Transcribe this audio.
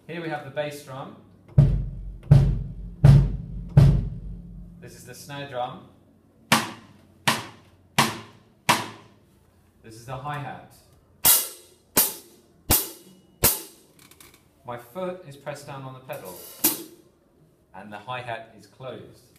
Here we have the bass drum. This is the snare drum. This is the hi-hat. My foot is pressed down on the pedal and the hi-hat is closed.